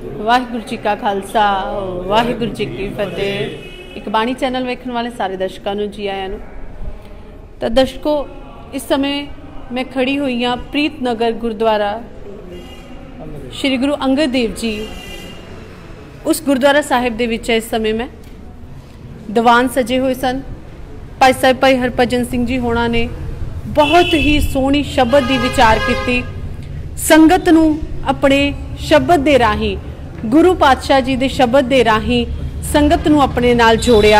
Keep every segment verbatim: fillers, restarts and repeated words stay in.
वाहिगुरू जी का खालसा वाहिगुरू जी की फतेह। एक बाणी चैनल वेखण वाले सारे दर्शकों को जी आया नूं। तो दर्शकों, इस समय मैं खड़ी हुई हाँ प्रीत नगर गुरुद्वारा श्री गुरु अंगद देव जी उस गुरुद्वारा साहिब दे विच। इस समय मैं दीवान सजे हुए सन। भाई साहब भाई हरभजन सिंह जी होना ने बहुत ही सोहनी शब्द की विचार की, संगत नूं अपने शब्द दे राही, गुरु पातशाह जी दे शब्द दे राही संगत नूं अपने नाल जोड़िया।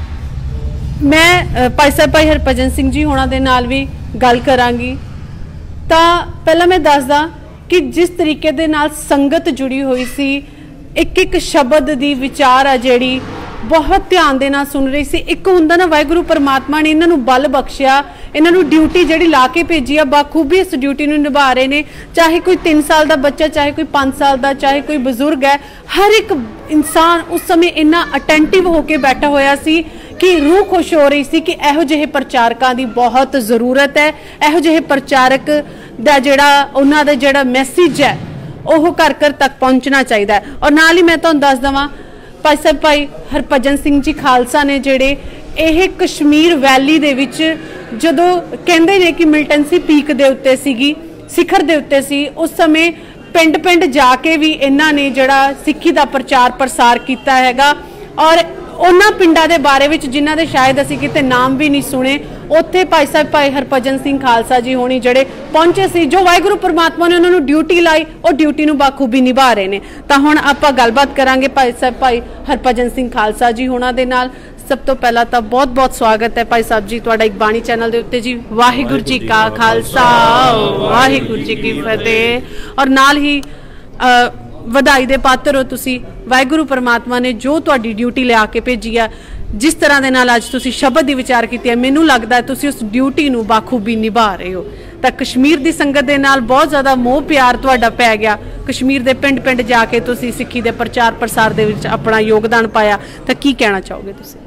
मैं भाई साहब भाई हरभजन सिंह जी होना दे नाल भी गल करांगी। तो पहला मैं दसदा कि जिस तरीके दे नाल संगत जुड़ी हुई सी, एक एक शब्द दी विचार आ जिहड़ी बहुत ध्यान दे नाल सुन रही सी। एक हुंदा ना वाहिगुरू परमात्मा ने इन्हां नूं बल बख्शिया, इन्हां नूं ड्यूटी जिहड़ी ला के भेजी आ, बाखूबी इस ड्यूटी नूं निभा रहे ने। चाहे कोई तीन साल दा बच्चा, चाहे कोई पांच साल दा, चाहे कोई बजुर्ग है, हर एक इंसान उस समय इन्ना अटेंटिव होके बैठा होया सी कि रूह खुश हो रही सी कि इहो जिहे प्रचारकां दी बहुत जरूरत है। इहो जिहे प्रचारक दा जिहड़ा उन्हां दा जिहड़ा मैसेज है ओह घर घर तक पहुंचना चाहिए है। और नाल ही मैं तुहानूं दस दवां, भाई साहब भाई हरभजन सिंह जी खालसा ने जिहड़े ਇਹ कश्मीर वैली ਦੇ ਵਿੱਚ ਜਦੋਂ ਕਹਿੰਦੇ ਨੇ ਕਿ ਮਿਲਟੈਂਸੀ ਪੀਕ ਦੇ ਉੱਤੇ ਸੀਗੀ, ਸਿਖਰ ਦੇ ਉੱਤੇ ਸੀ, ਉਸ ਸਮੇਂ ਪਿੰਡ ਪਿੰਡ ਜਾ ਕੇ ਵੀ ਇਹਨਾਂ ਨੇ ਜਿਹੜਾ ਸਿੱਖੀ ਦਾ ਪ੍ਰਚਾਰ ਪ੍ਰਸਾਰ ਕੀਤਾ ਹੈਗਾ। ਔਰ ਉਹਨਾਂ ਪਿੰਡਾਂ ਦੇ ਬਾਰੇ ਵਿੱਚ ਜਿਨ੍ਹਾਂ ਦੇ ਸ਼ਾਇਦ ਅਸੀਂ ਕਿਤੇ ਨਾਮ ਵੀ ਨਹੀਂ ਸੁਣੇ, ਉੱਥੇ ਭਾਈ ਸਾਹਿਬ ਭਾਈ ਹਰਭਜਨ ਸਿੰਘ ਖਾਲਸਾ ਜੀ ਹੋਣੀ ਜਿਹੜੇ ਪਹੁੰਚੇ ਸੀ, ਜੋ ਵਾਹਿਗੁਰੂ परमात्मा ने उन्होंने ड्यूटी लाई और ड्यूटी ਨੂੰ ਬਾਖੂਬੀ ਨਿਭਾ ਰਹੇ ਨੇ। ਤਾਂ ਹੁਣ ਆਪਾਂ ਗੱਲਬਾਤ ਕਰਾਂਗੇ ਭਾਈ ਸਾਹਿਬ ਭਾਈ ਹਰਭਜਨ ਸਿੰਘ ਖਾਲਸਾ ਜੀ ਹੋਣਾ ਦੇ ਨਾਲ। सब तो पहला तो बहुत बहुत स्वागत है भाई साहब जी तुहाडा एक बाणी चैनल के उत्ते जी। वाहिगुरू जी का खालसा वाहिगुरू जी की फतेह। और नाल ही वधाई दे पात्र हो तुसी, वाहिगुरू परमात्मा ने जो तुहाडी ड्यूटी लिया के भेजी है, जिस तरह के नाल अज तुसी शब्द की विचार की है, मैनू लगता है तुसी उस ड्यूटी नूं बाखूबी निभा रहे हो। तो कश्मीर की संगत के नाल बहुत ज़्यादा मोह प्यार तुहाडा पै गया। कश्मीर के पिंड पिंड जाके तुसी सिक्खी के प्रचार प्रसार दे विच अपना योगदान पाया। तो की कहना चाहोगे तुसी?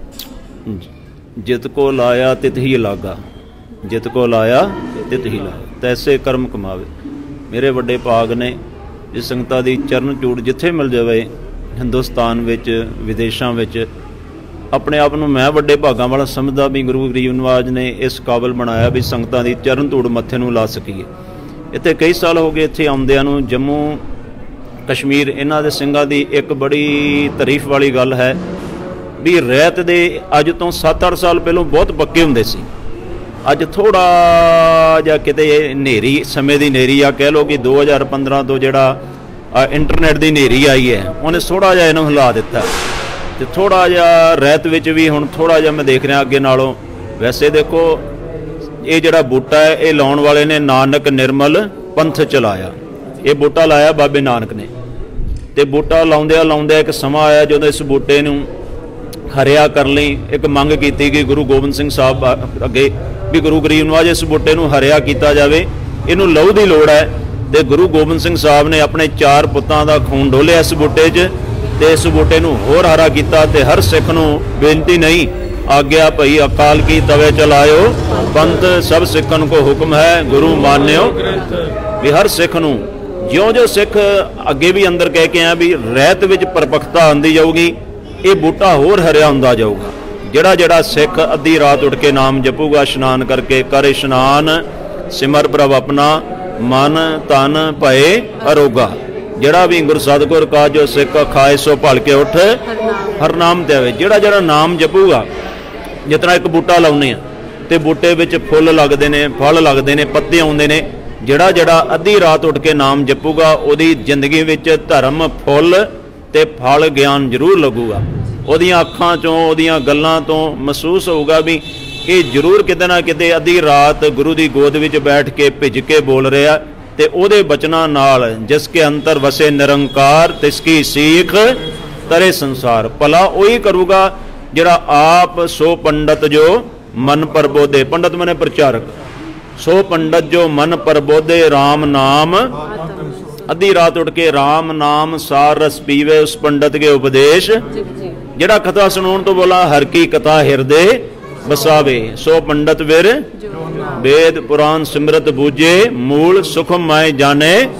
जित को लाया तित ही लागा, जित को लाया तित ही लागा, तैसे कर्म कमावे। मेरे बड़े भाग ने जिस संगतां दी चरण चूड़ जिथे मिल जाए, हिंदुस्तान विच विदेशों विच, अपने आप नूं मैं बड़े भागां वाला समझदा भी गुरु गरीब नवाज ने इस काबिल बनाया भी संगतां दी चरण धूड़ मत्थे नूं ला सकीए। इत्थे कई साल हो गए इत्थे आउंदिआं नूं। जम्मू कश्मीर इन्हां दे ਸਿੰਘਾਂ दी एक बड़ी तारीफ वाली गल है भी रैत दे अज तो सत्त अठ साल पहलों बहुत पक्के हुंदे सी। अज थोड़ा जिहा किते नेरी समय की नेरी आ कह लो कि दो हज़ार पंद्रह तो जिहड़ा इंटरनेट की नेरी आई है उन्हें थोड़ा जिहा इन्हूं हिला दिता। तो थोड़ा जिहा रैत विच भी हुण थोड़ा जिहा मैं देख रहा अगे नालों। वैसे देखो ये जिहड़ा बूटा है ये लाउण वाले ने नानक निर्मल पंथ चलाया, ये बूटा लाया बाबे नानक ने। तो बूटा लाउंदिया लाउंदिया एक समा आया जो इस बूटे नूं हरिया कर ली। एक मंग की गई गुरु गोबिंद सिंह साहब अगे भी गुरु गरीब नवाज इस बूटे नूं हरिया किया जाए, इनू लहू की लोड़ है। तो गुरु गोबिंद सिंह साहब ने अपने चार पुत्तां दा खून डोलिया इस बूटे च, ते इस बूटे नूं होर हरा किया। ते हर सिख नूं बेनती नहीं आग्या भई अकाल की तवे चलायो, पंथ सब सिखन को हुक्म है गुरु मान्यो। भी हर सिख नूं ज्यों ज्यों सिख अगे भी अंदर कह के आया भी रैत विच परपक्ता आंदी जाऊगी, ये बूटा होर हरिया हुंदा जाऊगा। जिहड़ा जिहड़ा सिख अद्धी रात उठ के नाम जपूगा, इशनान करके कर इशनान सिमर प्रभ अपना, मन तन भए अरोगा। जिहड़ा भी गुर सतगुर का जो सिख खाए सो भल के उठ हर नाम त्यावे। जिहड़ा जिहड़ा नाम जपूगा, जितना एक बूटा लाउने ते बूटे विच फुल लगदे ने, फल लगदे ने, पत्ते आउंदे ने। जिहड़ा जिहड़ा अद्धी रात उठ के नाम जपूगा ओदी जिंदगी विच धर्म फुल ते फल ज्ञान जरूर लगूगा। उहदियां अखां चों उहदियां गल्लां तो महसूस होगा भी ये जरूर किते ना किते अद्धी रात गुरु की गोद विच बैठ के भिज के बोल रहा। ते उहदे बचनां नाल जिसके अंतर वसे निरंकार तिसकी सीख तरे संसार। भला उही करूगा जिहड़ा आप सो पंडित जो मन प्रबोधे। पंडित मने प्रचारक। सो पंडित जो मन प्रबोधे राम नाम, अद्धी रात उठ के राम नाम सार रस पीवे उस पंडित के उपदेश। जिहड़ा कथा सुनाउण तो बोला हर की कथा हिरदे बसावे, सो पंडित विर वेद पुराण सिमरत बूझे, मूल सुख माए जाने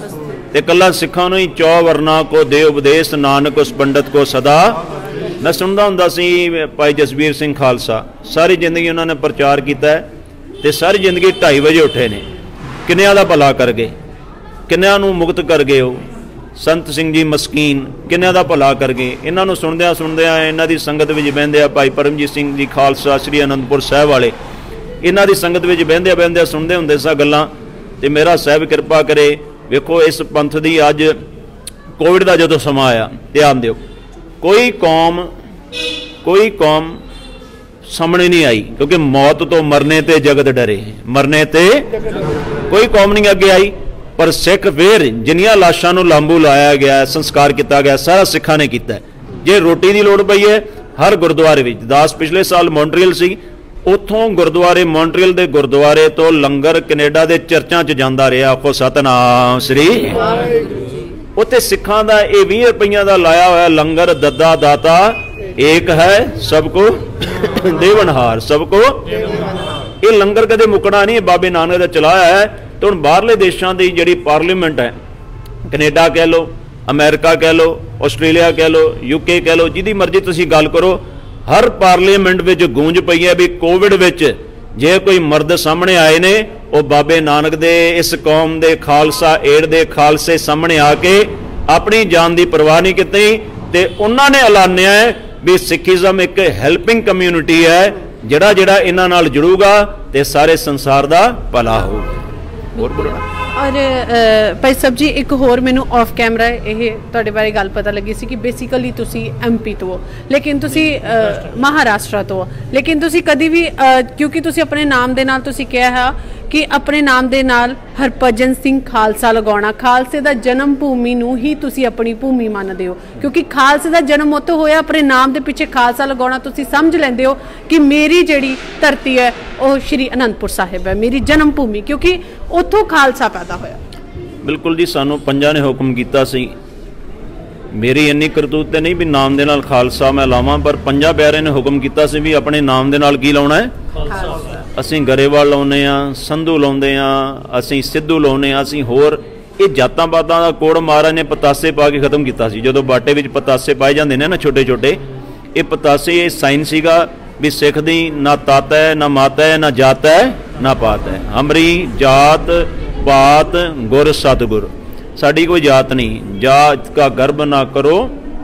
ते कल्ला सिखां नूं ही चौ वरना को दे उपदेश नानक उस पंडित को सदा। मैं सुनता हुंदा सी भाई जसबीर सिंह खालसा, सारी जिंदगी उन्होंने प्रचार किया ते सारी जिंदगी ढाई बजे उठे ने, किन्नियां दा भला कर गए, किन्नियां नूं मुक्त कर गए। हो संत सिंह जी मस्कीन किन्नियां दा भला कर गए। इन्हां नूं सुणदियां सुणदियां इन्हां दी संगत विच बहिंदे भाई परमजीत सिंह जी खालसा श्री आनंदपुर साहिब वाले, इन्हां दी संगत विच बहिंदे बहिंदे सुणदे हुंदे सा गल्लां। ते मेरा साहिब किरपा करे, वेखो इस पंथ दी अज कोविड का जो समा आया, ध्यान दिओ, कोई कौम कोई कौम सामने नहीं आई, क्योंकि मौत तो मरने ते जगत डरे, मरने ते कोई कौम नहीं अगे आई। पर सिख फिर जिन्नियां लाशां नूं लांबू लाया गया, संस्कार किया गया, सारा सिखां ने किया। जे रोटी की लोड़ पई है हर गुरुद्वारे विच, दास पिछले साल मॉन्ट्रियल सी, उथों गुरुद्वारे मॉन्ट्रियल के गुरुद्वारे तो लंगर कनेडा के चर्चा च जांदा रहा। आखो सतनाम श्री। उत्थे सिखां दा ये बीस रुपइया का लाया हुआ लंगर, दद्दा दाता एक है सबको देवनहार, सबको। ये लंगर कदे मुकना नहीं, बाबे नानक का चलाया है। तो हुण बाहरले देशों की जिहड़ी पार्लीमेंट है, कनेडा कह लो, अमेरिका कह लो, आस्ट्रेलिया कह लो, यूके कह लो, जिहदी मर्जी तुसीं गल करो, हर पार्लीमेंट विच गूंज पई है भी कोविड विच जे कोई मर्द सामने आए ने, वो बाबे नानक दे इस कौम दे खालसा एड दे खालसे सामने आके अपनी जान की परवाह नहीं की ते उन्होंने ऐलानिया है भी सिखिज़म एक हैल्पिंग कम्यूनिटी है, जिहड़ा जिहड़ा इन्हां नाल जुड़ूगा ते सारे संसार दा भला होगा। और और भाई साहब जी एक होर मैनू ऑफ कैमरा ये तुहाडे बारे गल पता लगी सी कि बेसिकली तुसी एम पी तो हो, लेकिन तुसी महाराष्ट्र तो हो, लेकिन तुसी कदी भी क्योंकि तुसी अपने नाम दे नाल तुसी कहा है कि अपने नाम दे नाल हरभजन सिंह खालसा लगाउणा, खालसे दा जन्म भूमि नूं ही तुसी अपनी भूमि मानदे हो, क्योंकि खालसे दा जन्म उत्थों होया, अपने नाम दे पिछे खालसा लगाउणा तुसी समझ लैंदे हो कि मेरी जिहड़ी धरती है वो श्री आनंदपुर साहिब है, मेरी जन्म भूमि, क्योंकि उत्थों खालसा पैदा होया। बिल्कुल जी, सानू पंजां ने हुक्म कीता सी, मेरी इन्नी करतूत नहीं भी नाम दे नाल खालसा मैं लावां, पर पंजां प्यारे ने हुक्म कीता सी भी अपने नाम दे नाल की लाउणा है, असीं गरेवाल लाउने आ, संधू लाउंदे आ, असीं सिद्धू लाउने आ, असीं होर ये जातां पातां दा कोड़ महाराज ने पतासे पा के खत्म कीता सी। जदों बाटे विच पतासे पाए जांदे ने ना छोटे छोटे, ये पतासे ये साइन सीगा भी सिख दी ना तात है ना माता है ना जात है ना पात है, हमरी जात पात गुर सतगुर, साड़ी कोई जात नहीं, जात का गर्व ना करो,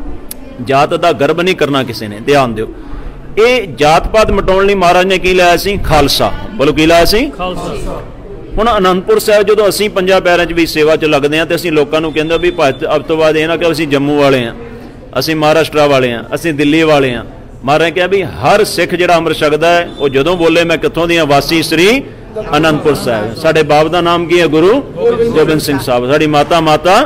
जात का गर्व नहीं करना किसी ने, ध्यान दो। ये जात पात मिटाउण लई महाराज ने की लाया सी खालसा, बोलो की लाया सी खालसा। हुण आनंदपुर साहिब जदों असीं पंजां पैरां च भी सेवा च लगदे हां ते असीं लोकां नूं कहंदे भी भाई अब तो बाद ये ना कि असीं जम्मू वाले हां, असीं महाराष्ट्र वाले हां, असीं दिल्ली वाले हां। महाराज कहा भी हर सिख जिहड़ा अमृत छकदा है वो जदों बोले मैं कित्थों दी हां, वासी श्री आनंदपुर साहिब। साडे बाप दा नाम की है? गुरु गोबिंद सिंह साहब। साडी माता माता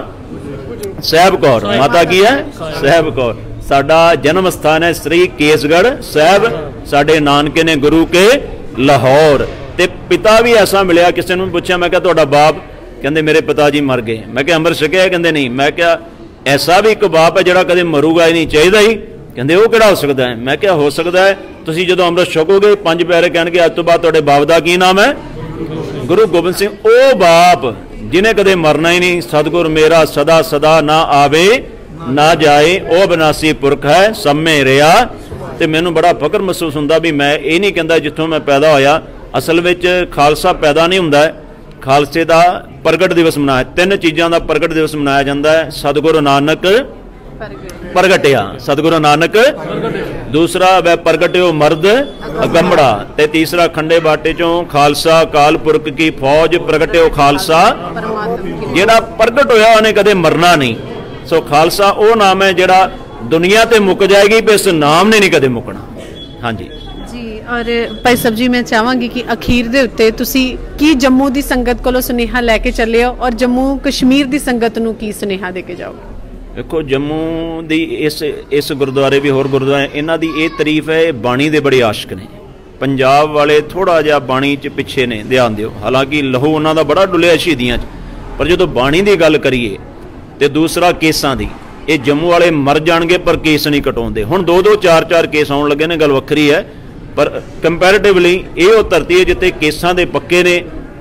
साहिब कौर, माता की है साहिब कौर। साडा जन्म स्थान है श्री केसगढ़ साहिब, साडे नानके ने गुरु के लाहौर। ते पिता भी ऐसा मिलिया, किसी ने पूछा मैं क्या तुहाडा बाप, कहंदे मेरे पिता जी मर गए। मैं क्या अमृत छकिया? कहंदे नहीं। मैं क्या ऐसा भी एक बाप है जिहड़ा कदे मरूगा ही नहीं चाहिदा ही? कहंदे वो किहड़ा हो सकदा है? मैं क्या हो सकदा है, तुसीं जदों अमृत छकोगे पंज प्यारे कहणगे अज तो बाद तुहाडे बाप दा की नाम है? गुरु गोबिंद सिंह। ओ बाप जिन्हें कदे मरना ही नहीं, सतगुर मेरा सदा सदा ना आवे ना जाए, ओ अविनाशी पुरख है सब में रिया। ते मैनूं बड़ा फकर महसूस हुंदा भी मैं ये नहीं कहंदा जित्थों मैं पैदा होया, असल विच खालसा पैदा नहीं हुंदा है, खालसे दा प्रगट दिवस मनाया, तीन चीज़ों का प्रगट दिवस मनाया जाता है। सतगुरु नानक प्रगटिया, सतगुरु नानक, दूसरा वह प्रगटिओ मर्द अगंबड़ा, ते तीसरा खंडे बाटे चों खालसा अकाल पुरख की फौज प्रगटिओ खालसा, जिहड़ा प्रगट होया उन्हें कदे मरना नहीं। सो खालसा वो नाम है जिहड़ा दुनिया ते मुक जाएगी, पर इस नाम ने नहीं कदे मुकना। हाँ जी जी। और भाई साहब जी मैं चाहांगी कि अखीर दे उत्ते तुसी की जम्मू दी संगत कोलों सुनेहा लैके चले हो और जम्मू कश्मीर दी संगत नूं की सुनेहा दे के जाओगे? देखो जम्मू दी इस इस गुरुद्वारे भी होर गुरुद्वारे इन्हां दी ये तारीफ है, बाणी दे बड़े आशिक ने। पंजाब वाले थोड़ा जिहा बाणी च पिछे ने, ध्यान दिओ, हालांकि लहू उन्हां दा बड़ा डुलिया शहीदियां च, पर जदों बाणी दी गल करिए ते दूसरा केसां दी, ये जम्मू वाले मर जाणगे पर केस नहीं कटाउंदे। हुण दो दो चार चार केस आउण लगे ने, गल वक्खरी है, पर कंपैरेटिवली ये वो धरती है जिते केसां दे पक्के ने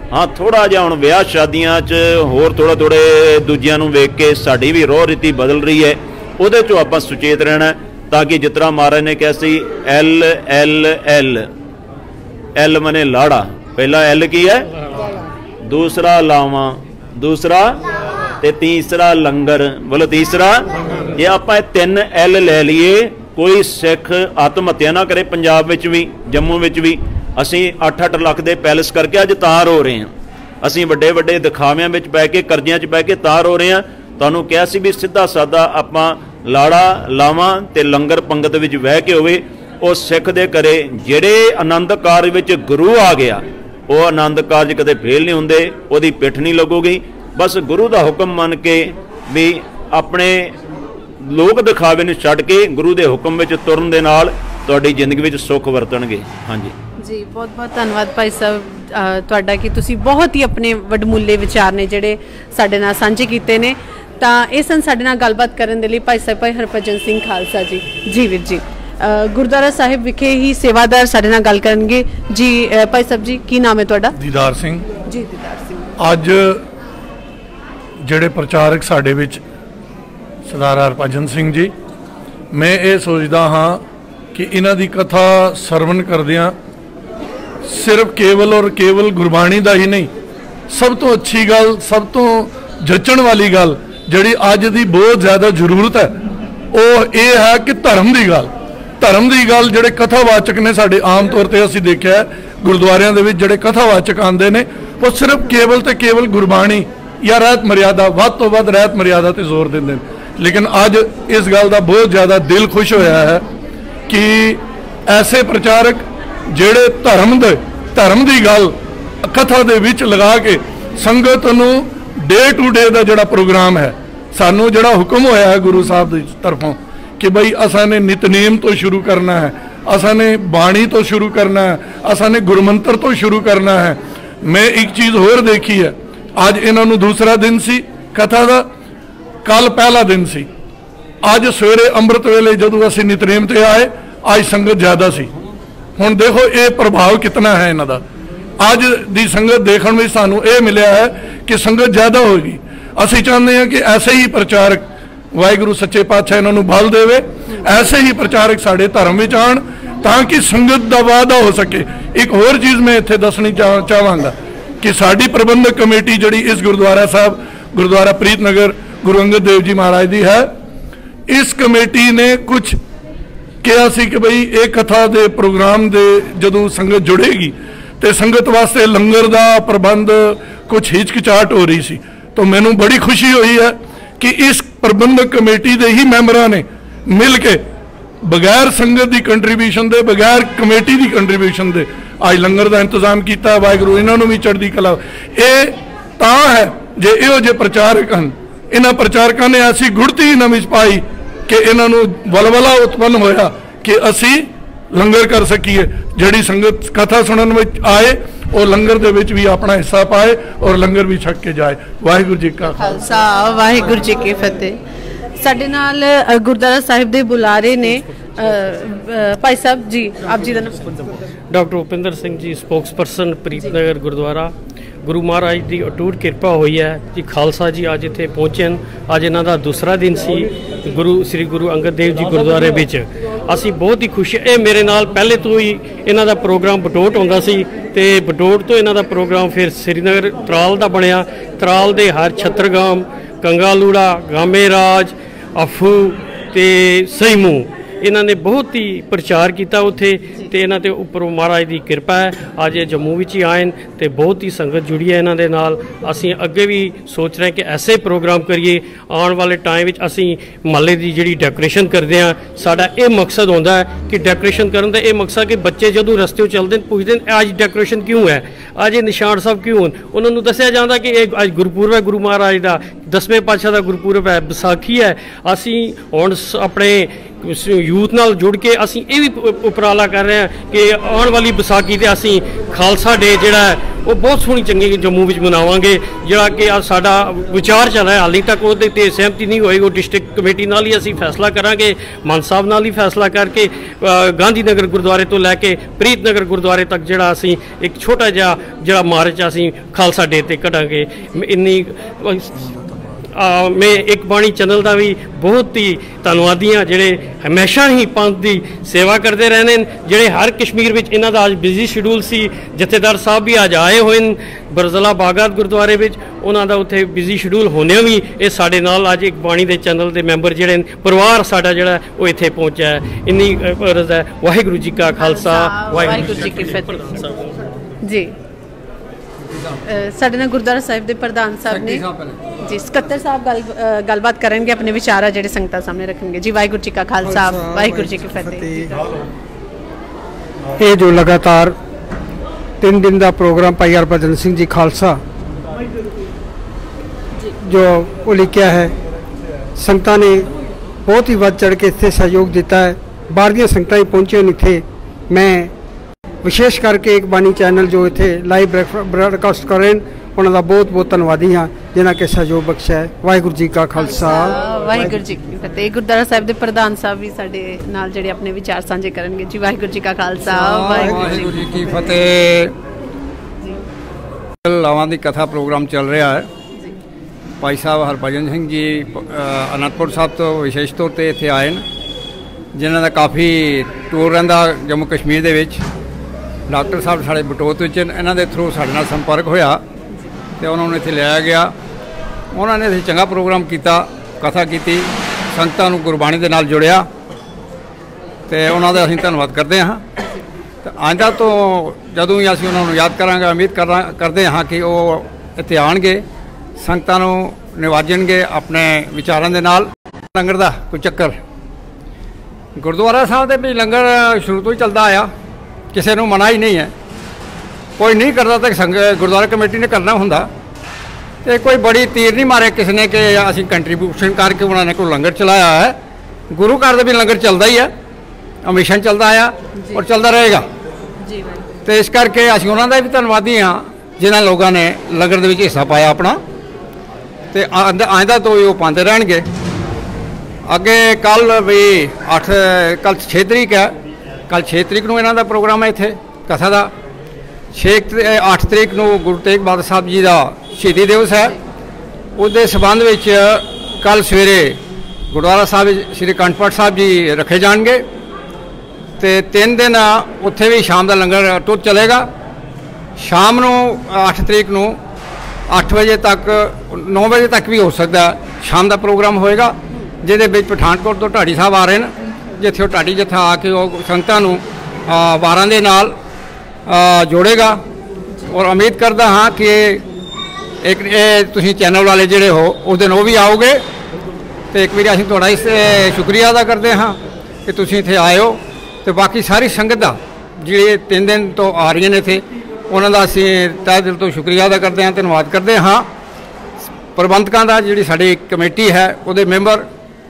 हाँ थोड़ा जिहा हुण विआह शादियां च होर थोड़ा थोड़े दूजियां नूं वेख के साडी भी रोह रीति बदल रही है, उहदे चों आपां सुचेत रहना ताकि जिस तरह महाराज ने कहा सी एल एल एल एल मने लाड़ा, पहला एल की है, दूसरा लावा, दूसरा ते तीसरा लंगर, बोलो तीसरा। जे आपां तीन एल लै लीए, कोई सिख आत्म हत्या ना करे। पंजाब विच भी जम्मू विच भी असीं अठ अठ लख दे पैलेस करके अज तार हो रहे हैं, असीं वड्डे वड्डे दिखावियां विच पै के करजियां च पै के तार हो रहे हैं। तुहानूं कहा सी भी सीधा सादा आपां लाड़ा लावां ते लंगर पंगत विच बह के होवे। ਉਹ सिख दे घरे ਜਿਹੜੇ आनंद कारज विच गुरु आ गया, वो आनंद कारज कदे फेल नहीं हुंदे, ਉਹਦੀ पिठ नहीं लगूगी। बस गुरु का हुक्म मन के भी अपने लोक दिखावे नूं छड्ड के गुरु के हुक्म विच तुरन दे नाल तुहाडी जिंदगी विच सुख वरतणगे। हाँ जी जी, बहुत बहुत धन्यवाद भाई साहब तुहाडा कि तुसीं बहुत ही अपने वडमुल्ले विचार ने ਜਿਹੜੇ ਸਾਡੇ ਨਾਲ ਸਾਂਝੇ ਕੀਤੇ ਨੇ। ਤਾਂ ਇਹ ਸਨ ਸਾਡੇ ਨਾਲ ਗੱਲਬਾਤ ਕਰਨ ਦੇ ਲਈ ਭਾਈ ਸਾਹਿਬ ਭਾਈ ਹਰਭਜਨ ਸਿੰਘ ਖਾਲਸਾ ਜੀ। ਜੀ ਵੀਰ जी, गुरुद्वारा साहिब विखे ही सेवादार साडे नाल गल करनगे जी। भाई साहब जी, की नाम है तुहाडा? दीदार सिंह जी। दीदार सिंह, अज जिहड़े प्रचारक साडे विच सरदार हरभजन सिंह जी, मैं ये सोचदा हाँ कि इन्हां दी कथा सरवण करदियां सिर्फ केवल और केवल गुरबाणी दा ही नहीं, सब तो अच्छी गल, सब तो जचण वाली गल जिहड़ी अज दी बहुत ज़्यादा जरूरत है, वो ये है कि धर्म की गल। धर्म की गल जिहड़े कथावाचक ने साडे आम तौर पर असीं देखिआ गुरुद्वारियां दे विच जिहड़े कथावाचक आंदे ने, वो सिर्फ केवल ते केवल गुरबाणी या रहत मर्यादा, वध तो वध रहत मर्यादा ते जोर दिंदे ने। लेकिन अज इस गल का बहुत ज़्यादा दिल खुश होया है कि ऐसे प्रचारक जिहड़े धर्म दे धर्म की गल कथा दे विच लगा के संगत नूं डे टू डे का जिहड़ा प्रोग्राम है, सानू जिहड़ा हुक्म होया है गुरु साहब की तरफों कि भाई असा ने नितनेम तो शुरू करना है, असा ने बाणी तो शुरू करना है, असा ने गुरमंत्र तो शुरू करना है। मैं एक चीज़ होर देखी है, अज इन्हों दूसरा दिन सी कथा का, कल पहला दिन सी। अज सवेरे अंमृत वेले जदों असीं नितनेम ते आए, अज संगत ज़्यादा सी। हुण देखो ये प्रभाव कितना है इन्हां दा। अज दी संगत देखण में सानू ये मिलिया है कि संगत ज़्यादा होगी। असीं चाहते हैं कि ऐसे ही प्रचारक वाहिगुरु सच्चे पातशाह इन्हों बल देवे, ऐसे ही प्रचारक साढ़े धर्म विच आण ताकि संगत का वाधा हो सके। एक होर चीज़ मैं इत्थे दसनी चाह चाहांगा कि साडी प्रबंधक कमेटी जिहड़ी इस गुरुद्वारा साहब गुरुद्वारा प्रीतनगर गुरु अंगद देव जी महाराज दी है, इस कमेटी ने कुछ कहा सी कि भाई ये कथा दे प्रोग्राम दे जदों संगत जुड़ेगी तो संगत वास्ते लंगर का प्रबंध कुछ हिचकिचाहट हो रही सी। तो मैनू बड़ी खुशी हुई है कि इस प्रबंधक कमेटी के ही मैंबरां ने मिल के बगैर संगत की कंट्रीब्यूशन दे, बगैर कमेटी की कंट्रीब्यूशन दे आज लंगर का इंतजाम किया। वाहिगुरू इन्होंने भी चढ़दी कला। ये तां है जे इहो जे प्रचारक हैं, इन्हां प्रचारकों ने ऐसी गुड़ती इन्हां विच पाई कि इन्हों वलवला उत्पन्न होया कि असी लंगर कर सकीए। जिहड़ी संगत कथा सुनन विच आए और लंगर दे विच भी अपना हिस्सा पाए और लंगर भी छक के जाए। वाहिगुरू जी का खालसा, वाहिगुरू जी की फतेह। साडे नाल गुरुद्वारा साहिब दे बुलारे ने भाई साहब जी, आप जी दा नाम? Doctor Upinder Singh ji, spokesperson Preetnagar Gurdwara. गुरु महाराज की अटूट किरपा हुई है जी। खालसा जी अज इत्थे पहुंचे हैं, अज इन्हां दा दूसरा दिन सी गुरु श्री गुरु अंगद देव जी गुरुद्वारे विच। असी बहुत ही खुश, ये मेरे नाल पहले तो ही इन्हां दा प्रोग्राम बटोट होंदा सी ते बटोट तो इन्हां दा प्रोग्राम फिर श्रीनगर त्राल दा बनिया। त्राल दे हर छत्तरगाम, कंगालूड़ा, गामे राज, अफू ते सईमू इन्हों ने बहुत ही प्रचार किया उत्थे ते इन्हां ते उपर महाराज की कृपा है। अज ये जम्मू विच ही आए तो बहुत ही संगत जुड़ी है इन्हां दे नाल। असीं अगे भी सोच रहे हैं कि ऐसे प्रोग्राम करिए। आने वाले टाइम विच असीं महल्ले की जिहड़ी डेकोरेशन करते हैं, साडा ये मकसद होंदा है कि डेकोरेशन करन दा ये मकसद कि बच्चे जदों रस्ते चलते हैं पुछदे हैं अज डेकोरेशन क्यों है, अज ये निशान साहब क्यों हैं। उन्होंने दस्सिया जाता कि अज गुरपुरब है गुरु महाराज का, दसवें पातशाह का गुरपुरब है, विसाखी है। असीं हुण अपने यूथ नाल जुड़ के असी ये भी उपराला कर रहे हैं कि आने वाली विसाखी ते असी खालसा डे जिहड़ा है वो बहुत सोहनी चंगी जम्मू विच मनावांगे। जिहड़ा कि अज साडा विचार चल रहा है, हाली तक उहदे ते सहमति नहीं होई, वो डिस्ट्रिक्ट कमेटी नाल ही असी फैसला करांगे, मान साहब नाल ही फैसला करके गांधी नगर गुरुद्वारे तो लैके प्रीत नगर गुरुद्वारे तक जिहड़ा असी एक छोटा जिहा जिहड़ा मार्च असी खालसा डे ते कढांगे। इन्नी आ, मैं एक बाणी चैनल का भी बहुत ही धन्नवादी हाँ जिहड़े हमेशा ही पंथ की सेवा करते रहने, जिहड़े हर कश्मीर में इन्हां दा अज बिजी शेड्यूल सी। जथेदार साहब भी अज आए हुए बरजला बागात गुरुद्वारे में, उन्हां दा उत्थे बिजी शेड्यूल होने भी ये साडे नाल अज एक बाणी के चैनल के मैंबर जिहड़े परिवार साडा जिहड़ा वो इत्थे पहुंचा है। इन्नी अर्ज है। वाहिगुरू जी का खालसा, वाहिगुरू जी की फतेह। जी ਸਾਡੇ ਨਾਲ ਗੁਰਦੁਆਰਾ ਸਾਹਿਬ ਦੇ ਪ੍ਰਧਾਨ ਸਾਹਿਬ ਨੇ ਜੀ, ਸਕੱਤਰ ਸਾਹਿਬ ਗੱਲ ਗੱਲਬਾਤ ਕਰਨਗੇ, ਆਪਣੇ ਵਿਚਾਰ ਆ ਜਿਹੜੇ ਸੰਗਤਾਂ ਸਾਹਮਣੇ ਰੱਖਣਗੇ ਜੀ। ਵਾਹਿਗੁਰੂ ਜੀ ਕਾ ਖਾਲਸਾ, ਵਾਹਿਗੁਰੂ ਜੀ ਕੀ ਫਤਿਹ। ਇਹ ਜੋ ਲਗਾਤਾਰ ਤਿੰਨ ਦਿਨ ਦਾ ਪ੍ਰੋਗਰਾਮ ਭਾਈ ਹਰਭਜਨ ਸਿੰਘ ਜੀ ਖਾਲਸਾ ਜੋ ਉਹ ਲਿਖਿਆ ਹੈ, ਸੰਗਤਾਂ ਨੇ ਬਹੁਤ ਹੀ ਵੱਧ ਚੜ ਕੇ ਇੱਥੇ ਸਹਿਯੋਗ ਦਿੱਤਾ ਹੈ। ਬਾਹਰ ਦੀਆਂ ਸੰਗਤਾਂ ਹੀ ਪਹੁੰਚੀਆਂ ਨੇ ਇੱਥੇ। ਮੈਂ विशेष करके एक बानी चैनल जो इतने लाइव ब्रॉडकास्ट कर रहे हैं उन्होंने का बहुत बहुत धन्यवादी हाँ जिन्होंने के सहयोग बख्शा है। वाहिगुरू जी का खालसा, वाहिगुरू जी की फतेह। गुरुद्वारा साहिब के प्रधान साहब भी साडे नाल जिहड़े अपने विचार साझे करनगे जी। वाहिगुरू जी का खालसा, वाहिगुरू जी की फतेह। लावां दी कथा प्रोग्राम चल रहा है। भाई साहब हरभजन सिंह जी अनंदपुर साहब तो विशेष तौर पर इत्थे आए हैं, जिन्हों का काफ़ी टूर रहिंदा जम्मू कश्मीर दे विच। डॉक्टर साहब साढ़े बटोत विच इन्हां दे थ्रू साडे नाल संपर्क होया ते उन्होंने इत्थे लिया गया। उन्होंने इत्थे चंगा प्रोग्राम किया, कथा की, संगतां नूं गुरबाणी दे नाल जुड़िया ते उन्हां दा असीं धन्नवाद करते हाँ। तो आइंदा तो जदों ही असीं उन्हां नूं याद करांगे, उम्मीद कर करते हाँ कि वो इत्थे आउणगे, संगतां नूं निवाजणगे अपने विचारां दे नाल। लंगर दा कोई चक्कर गुरुद्वारा साहब दे भी लंगर शुरू तो ही चलता आया, किसी को मना ही नहीं है। कोई नहीं करता तो संग गुरुद्वारा कमेटी ने करना होंदा। तो कोई बड़ी तीर नहीं मारे किसी ने कि असीं कंट्रीब्यूशन करके उन्होंने कोई लंगर चलाया है। गुरु घर का भी लंगर चलता ही है, मिशन चलता आया और चलता रहेगा। तो इस करके असीं उन्होंने का भी धन्नवादी हाँ जिन्होंने लोगों ने लंगर के हिस्सा पाया अपना। तो आइंदा तो वो पाते रहणगे। अगे कल भी अठ कल छे तरीक है, कल छे तरीक को इन्हों का प्रोग्राम है इत्थे कथा का। छे अठ तरीक को गुरु तेग बहादुर साहब जी का शहीदी दिवस है। उसके संबंध में कल सवेरे गुरुद्वारा साहब श्री अखंड पाठ साहब जी रखे जाएंगे। तो तीन दिन उत्थे भी शाम का लंगर टुर चलेगा। शाम को अठ तरीक को अठ बजे तक नौ बजे तक भी हो सकता है शाम का प्रोग्राम होएगा, जिहदे विच पठानकोट तो ढाडी साहब आ रहे हैं, जिथे ढाडी जत्था आके वो संगतां नूं वारां दे नाल जोड़ेगा। और उम्मीद करता हाँ कि एक तुसीं चैनल वाले जिहड़े हो उस दिन वो भी आओगे। तो एक बार असीं तुहाडा इस शुक्रिया अदा करते हाँ कि तुसीं इत्थे आए हो। तो बाकी सारी संगत दा जिहड़ी तीन दिन तो आ रही ने इत्थे उन्हां दा असीं तहे दिल तो शुक्रिया अदा करते हैं, धन्नवाद करते हाँ। प्रबंधकां दा जिहड़ी साडी कमेटी है उहदे मैंबर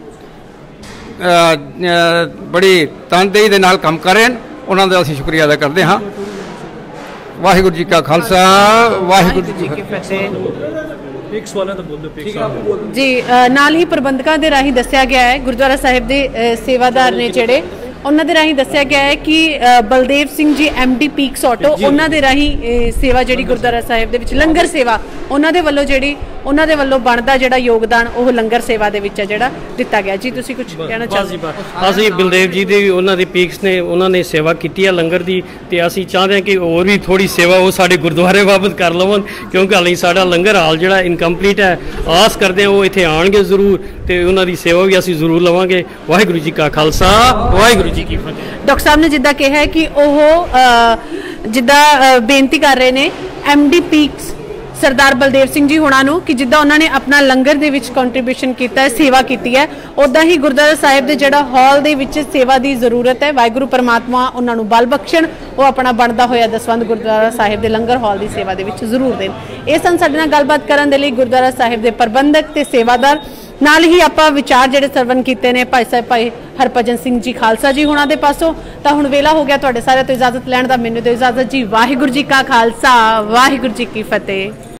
बड़ी तनदेही दे नाल काम कर रहे हैं, उन्होंने असीं शुक्रिया अदा करते हाँ। वाहिगुरू जी का खालसा, वाहिगुरू जी की फतेह। एक सवाल है तो बोल दो जी। नाल ही प्रबंधकां दे राही दस्सिया गया है, गुरुद्वारा साहिब दे सेवादार ने जिहड़े उन्हां दे राही दस्सिया गया है कि Baldev Singh ji M D peaks auto उन्हां दे राही सेवा जिहड़ी गुरुद्वारा साहिब दे विच लंगर सेवा उन्हां दे वल्लों जिहड़ी उन्हां दे वल्लों बनदा जिहड़ा योगदान ओह लंगर सेवा दे विच जिहड़ा दिता गया। जी तुसीं कुछ कहना चाहते हो? असीं बलदेव जी दे उन्हां दे पीक्स ने उन्होंने सेवा की है लंगर की, तो असीं चाहते हैं कि और भी थोड़ी सेवा वो साडे गुरुद्वारे बाबत कर लवन, क्योंकि हाली साडा लंगर हाल जिहड़ा इनकंप्लीट है। आस करते हैं वो इत्थे आउणगे जरूर, तो उन्हां दी सेवा भी असीं जरूर लवांगे। वाहिगुरू जी का खालसा, वाहिगुरू जी की फतेह। डॉक्टर साहब ने जिद्दां कहा है कि ओह जिद्दां बेनती कर रहे ने M D peaks Sardar Baldev Singh ji होना नूं कि जिद्दां उन्होंने अपना लंगर दे विच कंट्रीब्यूशन किया है, सेवा की है, उदां ही गुरुद्वारा साहिब दे जिहड़ा हॉल दे विच सेवा की जरूरत है। वाहिगुरू परमात्मा उन्हां नूं बल बख्शण, वो अपना बनदा होया दसवंध गुरुद्वारा साहिब दे लंगर हॉल की सेवा दे विच जरूर देण। इह सन साडे नाल गलबात करन दे लई गुरुद्वारा साहिब दे प्रबंधक ते सेवादार ਨਾਲ ਹੀ ਆਪਾਂ ਵਿਚਾਰ ਜਿਹੜੇ ਸਰਵਨ ਕੀਤੇ ਨੇ ਭਾਈ ਸਾਹਿਬ ਭਾਈ ਹਰਭਜਨ ਸਿੰਘ ਜੀ ਖਾਲਸਾ ਜੀ ਹੁਣਾਂ ਦੇ ਪਾਸੋਂ। ਤਾਂ ਹੁਣ ਵੇਲਾ ਹੋ ਗਿਆ ਤੁਹਾਡੇ ਸਾਰਿਆਂ ਤੋਂ ਇਜਾਜ਼ਤ ਲੈਣ ਦਾ। ਮੈਨੂੰ ਦਿਓ ਇਜਾਜ਼ਤ ਜੀ। ਵਾਹਿਗੁਰੂ ਜੀ ਕਾ ਖਾਲਸਾ, ਵਾਹਿਗੁਰੂ ਜੀ ਕੀ ਫਤਿਹ।